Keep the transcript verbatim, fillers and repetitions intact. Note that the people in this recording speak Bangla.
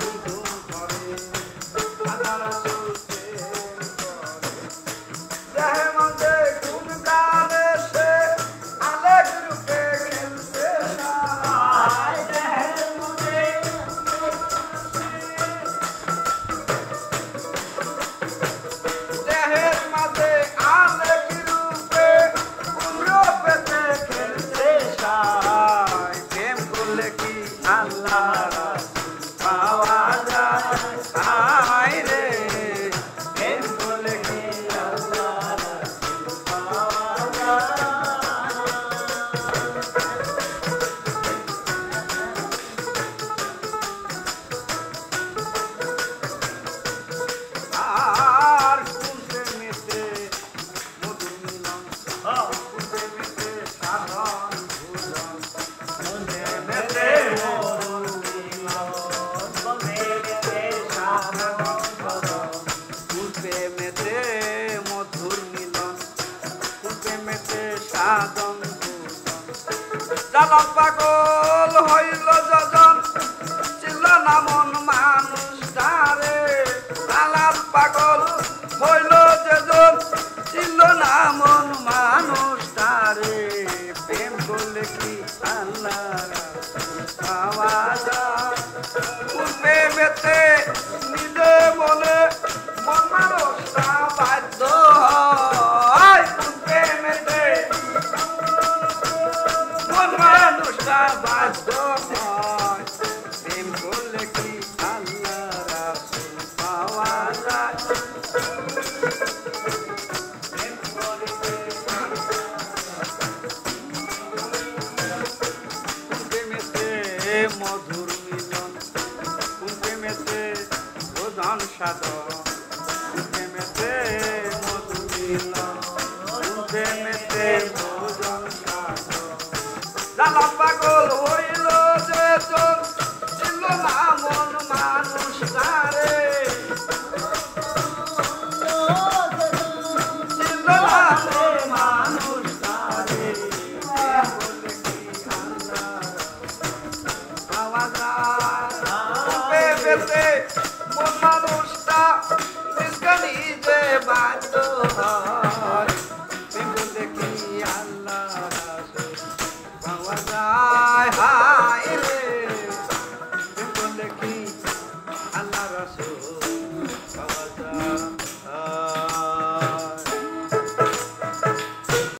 জালাল পাগল হইল যজন ছিল না মন মানুষ তারে জালাল পাগল হইল যজন ছিল না মন মানুষ তারে প্রেম করলে কি আল্লাহ পাওয়া যায় প্রেমেতে নিজে বলে মন মানুষটা বাধ্য হয় প্রেমেতে মানুষটা বাধ্য হয় প্রেম করলে কি আল্লাহ রাসূল পাওয়া যায় প্রেমেতে মধুর মিলন প্রেমেতে প্রধান সাধন